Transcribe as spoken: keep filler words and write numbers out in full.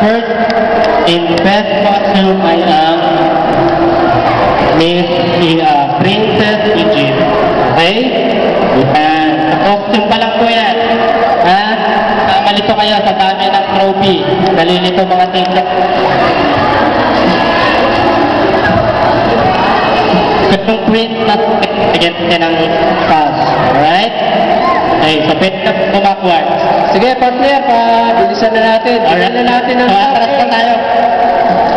first in best costume ay ang Miss uh, Princess Egypt. Okay? Yan. Sa costume pa lang po yan. Ha? Uh, malito kayo sa dami ng trophy. Nalilito mga tingnan. Itong print na bigyan natin ng pass. Alright? Okay, so pwede na bumackward. Sige, partner, pa bilisan na natin. Bilisan na natin ang so, atras na tayo.